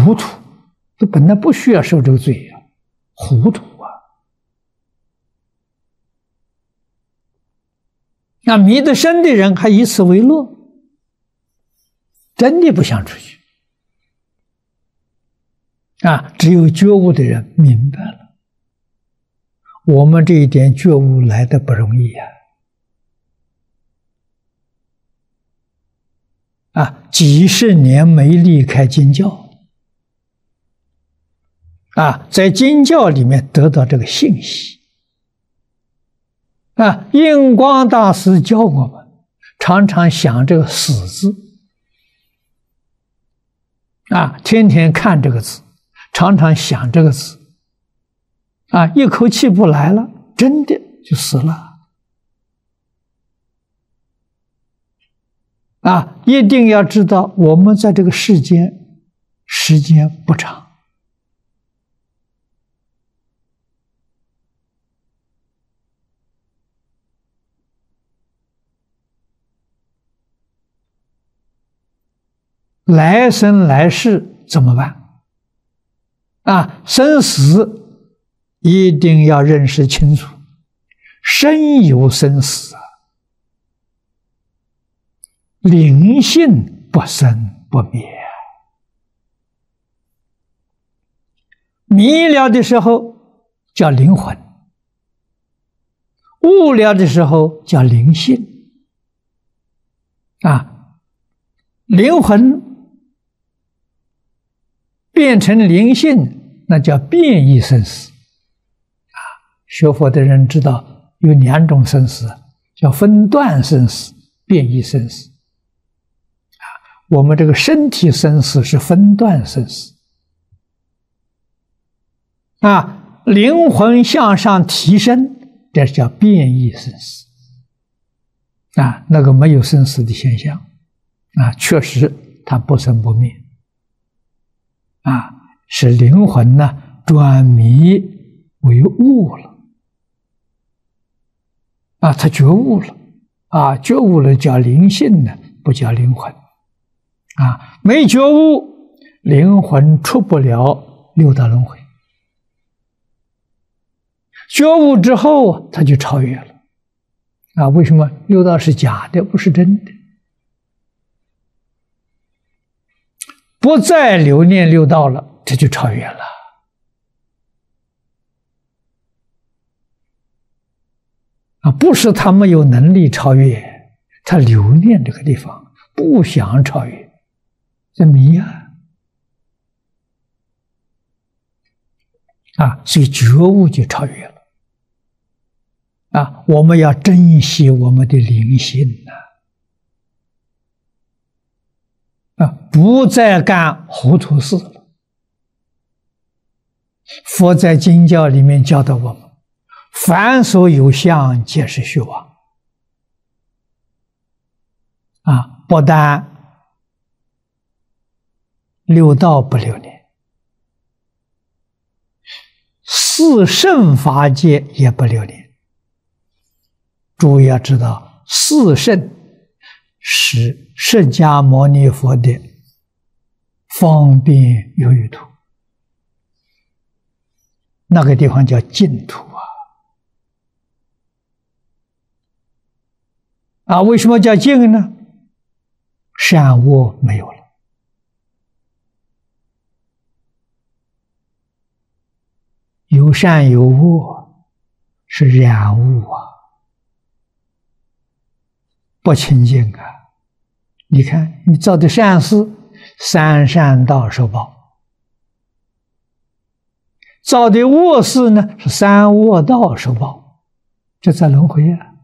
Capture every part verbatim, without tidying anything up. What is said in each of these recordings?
糊涂，他本来不需要受这个罪呀、啊，糊涂啊！那迷得深的人还以此为乐，真的不想出去啊！只有觉悟的人明白了，我们这一点觉悟来的不容易呀！啊，几十年没离开经教，啊，在经教里面得到这个信息，啊，印光大师教我们，常常想这个死字，啊，天天看这个字，常常想这个字，啊，一口气不来了，真的就死了。啊，一定要知道，我们在这个世间时间不长，来生来世怎么办？啊，生死一定要认识清楚，生有生死啊。灵性不生不灭，迷了的时候叫灵魂，悟了的时候叫灵性。啊，灵魂变成灵性，那叫变异生死。啊，学佛的人知道有两种生死，叫分段生死、变异生死。我们这个身体生死是分段生死，啊，灵魂向上提升，这叫变异生死，啊，那个没有生死的现象，啊，确实它不生不灭，啊，是灵魂呢转迷为悟了，啊，他觉悟了，啊，觉悟了叫灵性呢，不叫灵魂。啊，没觉悟，灵魂出不了六道轮回。觉悟之后，他就超越了。啊，为什么六道是假的，不是真的？不再留恋六道了，这就超越了。啊，不是他没有能力超越，他留恋这个地方，不想超越。这迷啊，啊，所以觉悟就超越了。啊，我们要珍惜我们的灵性呐，啊，不再干糊涂事了。佛在经教里面教导我们，凡所有相，皆是虚妄。啊，不但六道不留恋，四圣法界也不留恋。诸位要知道，四圣是释迦牟尼佛的方便有余土，那个地方叫净土啊！啊，为什么叫净呢？善恶没有了。有善有恶，是染污啊，不清净啊！你看，你造的善事，三善道受报；造的恶事呢，是三恶道受报，这在轮回啊！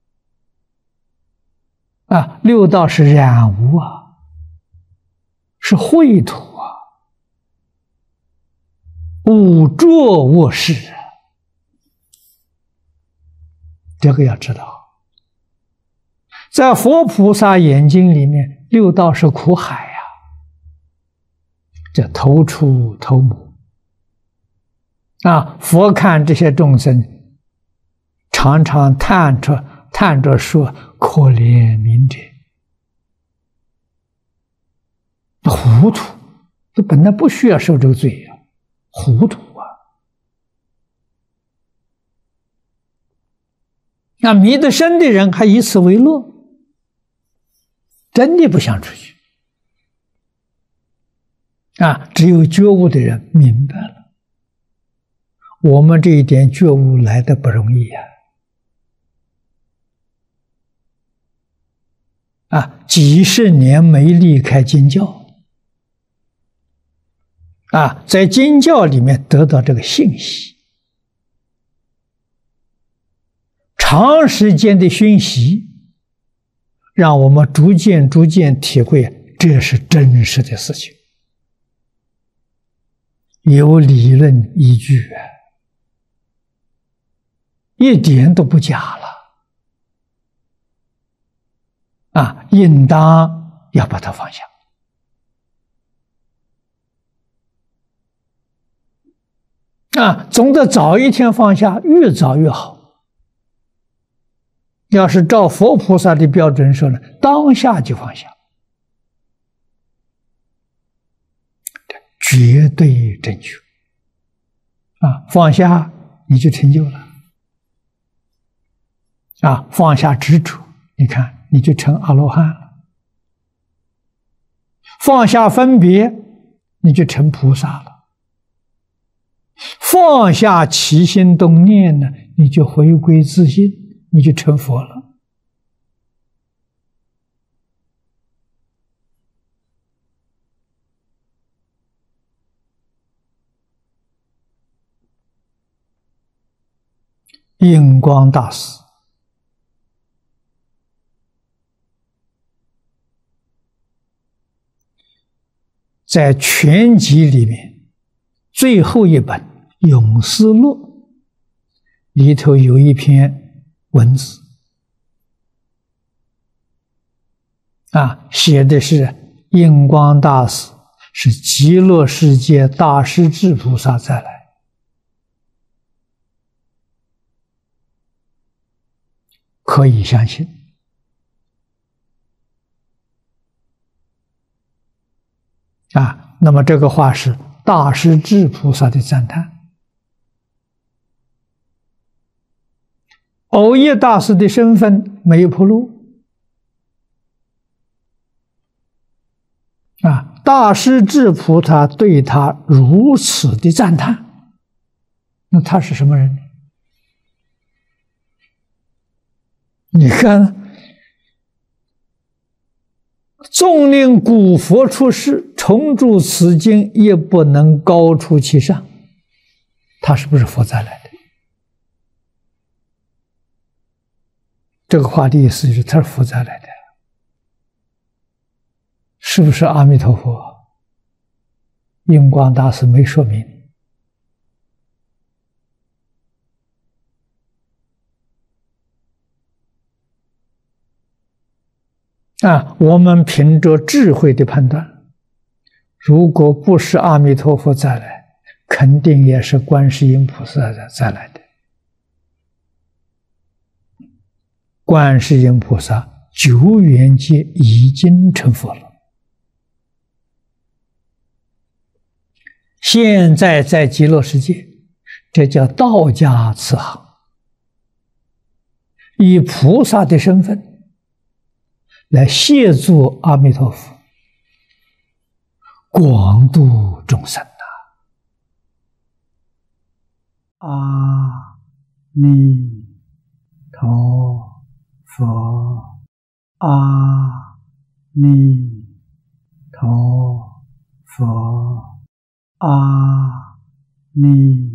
啊，六道是染污啊，是秽土啊。污浊恶事，这个要知道，在佛菩萨眼睛里面，六道是苦海呀、啊，这头出头没啊！佛看这些众生，常常叹着叹着说：“可怜悯者，糊涂， 他本来不需要受这个罪呀、啊，糊涂啊！那迷得深的人还以此为乐，真的不想出去啊！只有觉悟的人明白了，我们这一点觉悟来的不容易呀！啊，几十年没离开经教。啊，在经教里面得到这个信息，长时间的熏习，让我们逐渐逐渐体会，这是真实的事情，有理论依据啊，一点都不假了啊，应当要把它放下。啊，总得早一天放下，越早越好。要是照佛菩萨的标准说呢，当下就放下，绝对正确。啊，放下你就成就了。啊，放下执着，你看你就成阿罗汉了。放下分别，你就成菩萨了。放下起心动念呢，你就回归自信，你就成佛了。印光大师在全集里面最后一本《永思录》里头有一篇文字啊，写的是印光大师是极乐世界大势至菩萨再来，可以相信啊。那么这个话是大势至菩萨的赞叹。藕益大师的身份没有铺路啊，大势至菩萨对他如此的赞叹，那他是什么人呢？你看，纵令古佛出世，重著此经，也不能高出其上。他是不是佛再来的？这个话的意思就是他是佛再来的，是不是阿弥陀佛？印光大师没说明。啊，我们凭着智慧的判断，如果不是阿弥陀佛再来，肯定也是观世音菩萨再来的。观世音菩萨久远界已经成佛了，现在在极乐世界，这叫道家慈航，以菩萨的身份来协助阿弥陀佛，广度众生呐！阿弥陀佛，阿弥陀佛，阿弥